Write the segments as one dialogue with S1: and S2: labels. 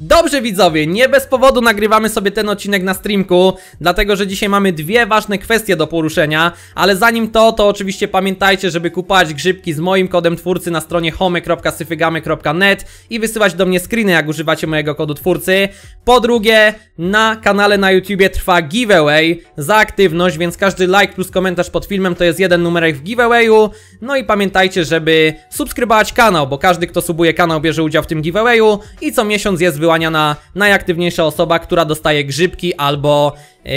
S1: Dobrze widzowie, nie bez powodu nagrywamy sobie ten odcinek na streamku, dlatego że dzisiaj mamy dwie ważne kwestie do poruszenia, ale zanim to oczywiście pamiętajcie, żeby kupować grzybki z moim kodem twórcy na stronie home.syfygamy.net i wysyłać do mnie screeny, jak używacie mojego kodu twórcy. Po drugie, na kanale na YouTubie trwa giveaway za aktywność, więc każdy like plus komentarz pod filmem to jest jeden numerek w giveawayu. No i pamiętajcie, żeby subskrybować kanał, bo każdy, kto subuje kanał, bierze udział w tym giveawayu i co miesiąc jest wyłaniana najaktywniejsza osoba, która dostaje grzybki albo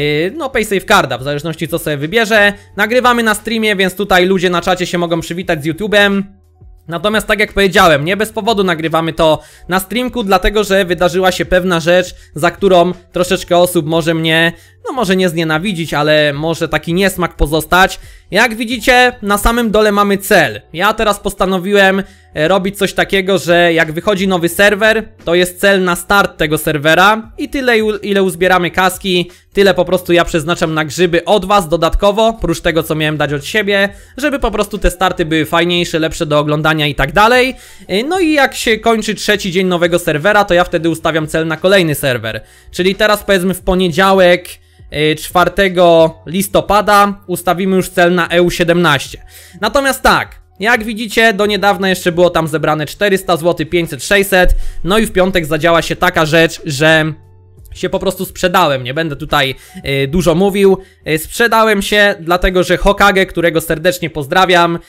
S1: no PaySafe Carda, w zależności co sobie wybierze. Nagrywamy na streamie, więc tutaj ludzie na czacie się mogą przywitać z YouTube'em. Natomiast tak jak powiedziałem, nie bez powodu nagrywamy to na streamku, dlatego że wydarzyła się pewna rzecz, za którą troszeczkę osób może mnie, no może nie znienawidzić, ale może taki niesmak pozostać. Jak widzicie, na samym dole mamy cel. Ja teraz postanowiłem robić coś takiego, że jak wychodzi nowy serwer, to jest cel na start tego serwera i tyle ile uzbieramy kaski, tyle po prostu ja przeznaczam na grzyby od was dodatkowo, prócz tego co miałem dać od siebie, żeby po prostu te starty były fajniejsze, lepsze do oglądania i tak dalej. No i jak się kończy trzeci dzień nowego serwera, to ja wtedy ustawiam cel na kolejny serwer. Czyli teraz powiedzmy w poniedziałek 4 listopada ustawimy już cel na EU17. Natomiast tak, jak widzicie, do niedawna jeszcze było tam zebrane 400 zł, 500, 600. No i w piątek zadziała się taka rzecz, że się po prostu sprzedałem. Nie będę tutaj dużo mówił. Sprzedałem się dlatego, że Hokage, którego serdecznie pozdrawiam,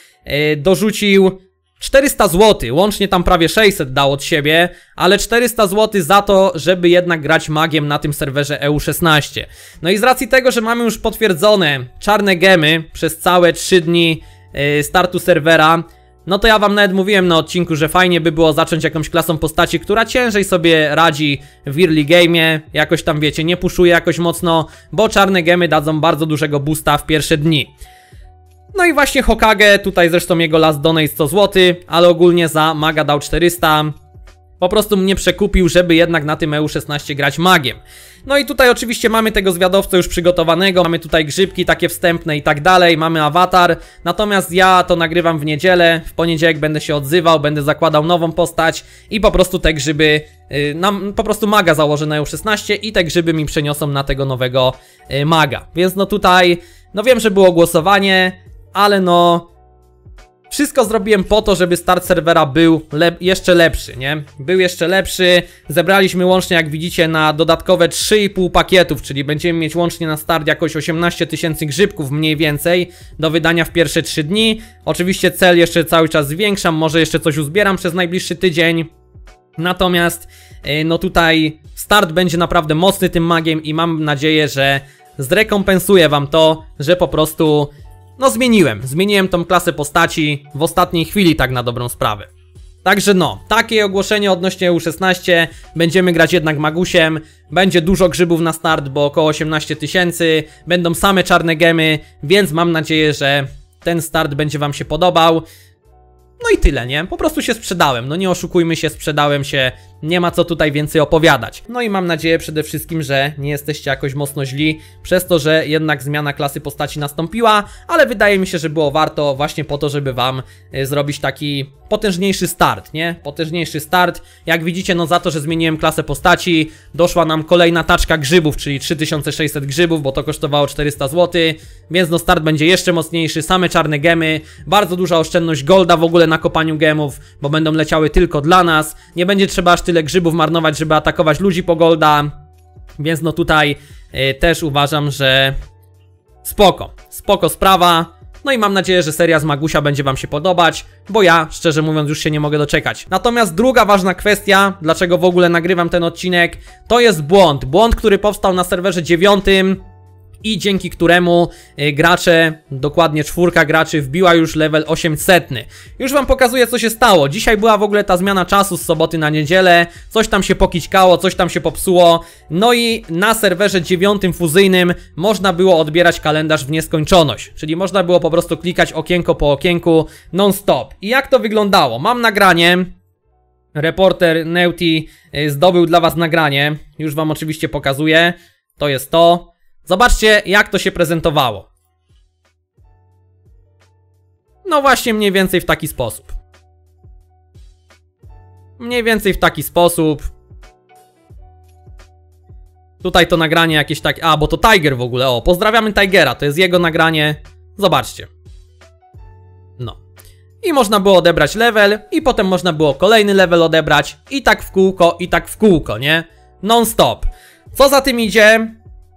S1: dorzucił 400 zł, łącznie tam prawie 600 dał od siebie, ale 400 zł za to, żeby jednak grać magiem na tym serwerze EU16. No i z racji tego, że mamy już potwierdzone czarne gemy przez całe 3 dni startu serwera, no to ja wam nawet mówiłem na odcinku, że fajnie by było zacząć jakąś klasą postaci, która ciężej sobie radzi w early game'ie, jakoś tam wiecie, nie puszuje jakoś mocno, bo czarne gemy dadzą bardzo dużego boosta w pierwsze dni. No i właśnie Hokage, tutaj zresztą jego last donate 100 zł, ale ogólnie za maga dał 400. Po prostu mnie przekupił, żeby jednak na tym EU16 grać magiem. No i tutaj oczywiście mamy tego zwiadowcę już przygotowanego, mamy tutaj grzybki takie wstępne i tak dalej, mamy awatar. Natomiast ja to nagrywam w niedzielę, w poniedziałek będę się odzywał, będę zakładał nową postać i po prostu te grzyby, po prostu maga założę na EU16 i te grzyby mi przeniosą na tego nowego maga. Więc no tutaj, no wiem, że było głosowanie, ale no wszystko zrobiłem po to, żeby start serwera był jeszcze lepszy, nie? Był jeszcze lepszy, zebraliśmy łącznie, jak widzicie, na dodatkowe 3,5 pakietów, czyli będziemy mieć łącznie na start jakoś 18 tysięcy grzybków mniej więcej do wydania w pierwsze 3 dni. Oczywiście cel jeszcze cały czas zwiększam, może jeszcze coś uzbieram przez najbliższy tydzień. Natomiast no tutaj start będzie naprawdę mocny tym magiem i mam nadzieję, że zrekompensuję wam to, że po prostu no zmieniłem tą klasę postaci w ostatniej chwili, tak na dobrą sprawę. Także no, takie ogłoszenie odnośnie EU16, będziemy grać jednak magusiem, będzie dużo grzybów na start, bo około 18 tysięcy, będą same czarne gemy, więc mam nadzieję, że ten start będzie wam się podobał. No i tyle, nie? Po prostu się sprzedałem, no nie oszukujmy się, sprzedałem się, nie ma co tutaj więcej opowiadać. No i mam nadzieję przede wszystkim, że nie jesteście jakoś mocno źli przez to, że jednak zmiana klasy postaci nastąpiła, ale wydaje mi się, że było warto właśnie po to, żeby wam zrobić taki potężniejszy start, nie? Potężniejszy start. Jak widzicie, no za to, że zmieniłem klasę postaci, doszła nam kolejna taczka grzybów, czyli 3600 grzybów, bo to kosztowało 400 zł, więc no start będzie jeszcze mocniejszy, same czarne gemy, bardzo duża oszczędność golda w ogóle na kopaniu gemów, bo będą leciały tylko dla nas, nie będzie trzeba aż tyle grzybów marnować, żeby atakować ludzi po golda, więc no tutaj też uważam, że spoko sprawa. No i mam nadzieję, że seria z Magusia będzie wam się podobać, bo ja, szczerze mówiąc, już się nie mogę doczekać. Natomiast druga ważna kwestia, dlaczego w ogóle nagrywam ten odcinek, to jest błąd, który powstał na serwerze 9 i dzięki któremu gracze, dokładnie 4 graczy wbiła już level 800. Już wam pokazuję, co się stało. Dzisiaj była w ogóle ta zmiana czasu z soboty na niedzielę, coś tam się pokićkało, coś tam się popsuło, no i na serwerze 9 fuzyjnym można było odbierać kalendarz w nieskończoność, czyli można było po prostu klikać okienko po okienku non-stop. I jak to wyglądało? Mam nagranie, reporter Neuti zdobył dla was nagranie, już wam oczywiście pokazuję, to jest to. Zobaczcie, jak to się prezentowało. No właśnie mniej więcej w taki sposób. Tutaj to nagranie jakieś tak... A, bo to Tiger w ogóle, o, pozdrawiamy Tigera, to jest jego nagranie. Zobaczcie. No. I można było odebrać level, i potem można było kolejny level odebrać, i tak w kółko, nie? Non-stop. Co za tym idzie?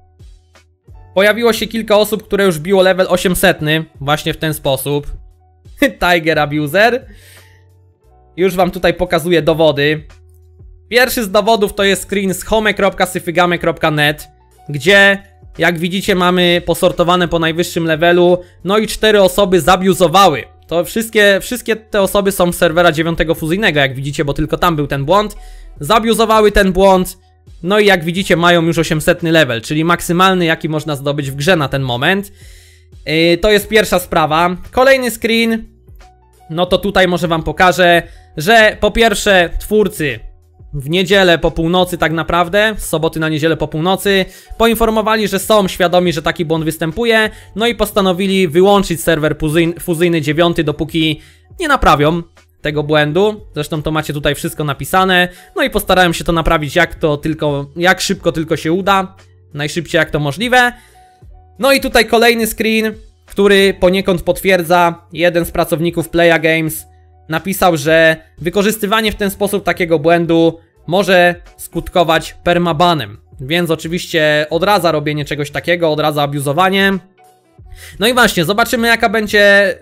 S1: Pojawiło się kilka osób, które już biło level 800, właśnie w ten sposób. Tiger Abuser. Już wam tutaj pokazuję dowody. Pierwszy z dowodów to jest screen z home.syfygame.net, gdzie, jak widzicie, mamy posortowane po najwyższym levelu, no i 4 osoby zabiuzowały. To wszystkie te osoby są z serwera 9 fuzyjnego, jak widzicie, bo tylko tam był ten błąd. Zabiuzowały ten błąd, no i jak widzicie, mają już 800 level, czyli maksymalny, jaki można zdobyć w grze na ten moment. To jest pierwsza sprawa. Kolejny screen, no to tutaj może wam pokażę, że po pierwsze twórcy w niedzielę po północy tak naprawdę, z soboty na niedzielę po północy, poinformowali, że są świadomi, że taki błąd występuje, no i postanowili wyłączyć serwer fuzyjny 9, dopóki nie naprawią tego błędu. Zresztą to macie tutaj wszystko napisane, no i postarałem się to naprawić jak szybko tylko się uda, najszybciej jak to możliwe. No i tutaj kolejny screen, który poniekąd potwierdza, jeden z pracowników Playa Games napisał, że wykorzystywanie w ten sposób takiego błędu może skutkować permabanem. Więc oczywiście odradza robienie czegoś takiego, odradza abuzowanie. No i właśnie, zobaczymy jaka będzie...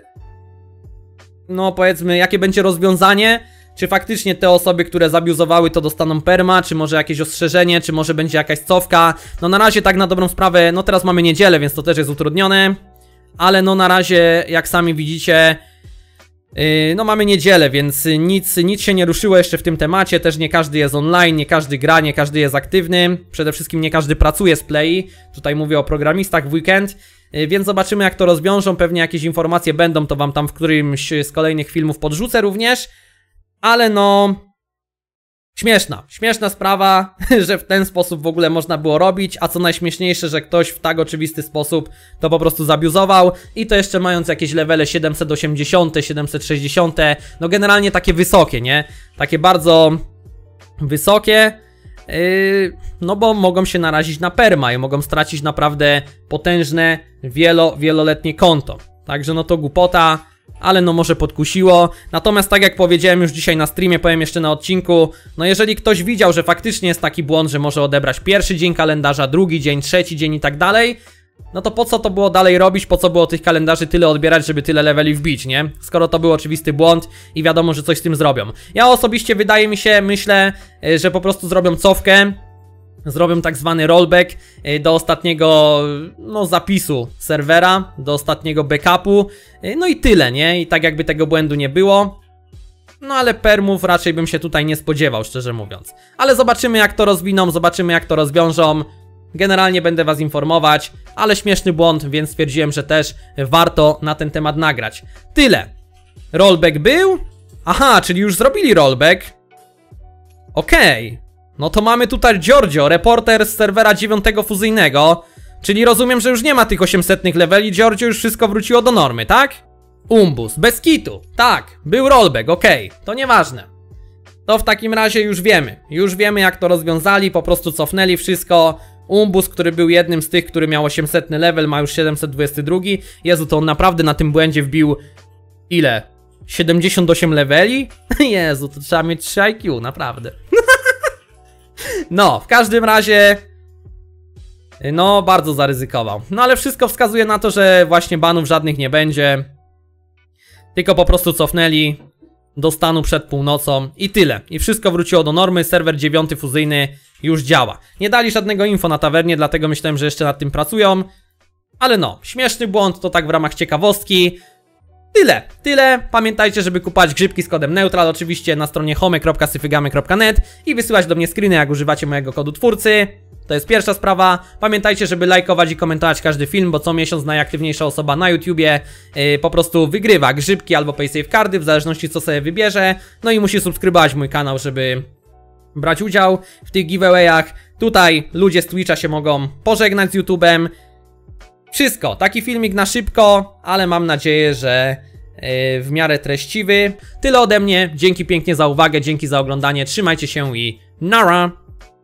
S1: No powiedzmy, jakie będzie rozwiązanie. Czy faktycznie te osoby, które zabiuzowały, to dostaną perma, czy może jakieś ostrzeżenie, czy może będzie jakaś cofka. No na razie tak na dobrą sprawę, no teraz mamy niedzielę, więc to też jest utrudnione. Ale no na razie, jak sami widzicie, no mamy niedzielę, więc nic się nie ruszyło jeszcze w tym temacie. Też nie każdy jest online, nie każdy gra, nie każdy jest aktywny. Przede wszystkim nie każdy pracuje z Play. Tutaj mówię o programistach w weekend. Więc zobaczymy jak to rozwiążą. Pewnie jakieś informacje będą, to wam tam w którymś z kolejnych filmów podrzucę również. Ale no... Śmieszna sprawa, że w ten sposób w ogóle można było robić, a co najśmieszniejsze, że ktoś w tak oczywisty sposób to po prostu zabiuzował i to jeszcze mając jakieś levele 780, 760, no generalnie takie wysokie, nie? Takie bardzo wysokie, no bo mogą się narazić na perma i mogą stracić naprawdę potężne, wieloletnie konto. Także no to głupota. Ale no może podkusiło. Natomiast tak jak powiedziałem już dzisiaj na streamie, powiem jeszcze na odcinku, no jeżeli ktoś widział, że faktycznie jest taki błąd, że może odebrać pierwszy dzień kalendarza, drugi dzień, trzeci dzień i tak dalej, no to po co to było dalej robić, po co było tych kalendarzy tyle odbierać, żeby tyle leveli wbić, nie? Skoro to był oczywisty błąd i wiadomo, że coś z tym zrobią. Ja osobiście myślę, że po prostu zrobią cofkę. Zrobią tak zwany rollback do ostatniego zapisu serwera, do ostatniego backupu. No i tyle, nie? I tak jakby tego błędu nie było. No ale permów raczej bym się tutaj nie spodziewał, szczerze mówiąc. Ale zobaczymy jak to rozwiną, zobaczymy jak to rozwiążą. Generalnie będę was informować, ale śmieszny błąd, więc stwierdziłem, że też warto na ten temat nagrać. Tyle. Rollback był? Aha, czyli już zrobili rollback. Okej. No to mamy tutaj Giorgio, reporter z serwera 9 fuzyjnego. Czyli rozumiem, że już nie ma tych 800 leveli, Giorgio już wszystko wróciło do normy, tak? Umbus, bez kitu. Tak, był rollback, okej, to nieważne. To w takim razie już wiemy jak to rozwiązali, po prostu cofnęli wszystko. Umbus, który był jednym z tych, który miał 800 level, ma już 722. Jezu, to on naprawdę na tym błędzie wbił... Ile? 78 leveli? Jezu, to trzeba mieć 3 IQ, naprawdę. No, w każdym razie... No, bardzo zaryzykował. No, ale wszystko wskazuje na to, że właśnie banów żadnych nie będzie. Tylko po prostu cofnęli do stanu przed północą i tyle. I wszystko wróciło do normy, serwer 9 fuzyjny już działa. Nie dali żadnego info na tawernie, dlatego myślałem, że jeszcze nad tym pracują. Ale no, śmieszny błąd, to tak w ramach ciekawostki. Tyle. Pamiętajcie, żeby kupować grzybki z kodem Neutral, oczywiście na stronie home.syfygame.net i wysyłać do mnie screeny, jak używacie mojego kodu twórcy. To jest pierwsza sprawa. Pamiętajcie, żeby lajkować i komentować każdy film, bo co miesiąc najaktywniejsza osoba na YouTubie po prostu wygrywa grzybki albo paysafe cardy, w zależności co sobie wybierze. No i musi subskrybować mój kanał, żeby brać udział w tych giveawayach. Tutaj ludzie z Twitcha się mogą pożegnać z YouTubem. Wszystko, taki filmik na szybko, ale mam nadzieję, że w miarę treściwy. Tyle ode mnie, dzięki pięknie za uwagę, dzięki za oglądanie, trzymajcie się i nara!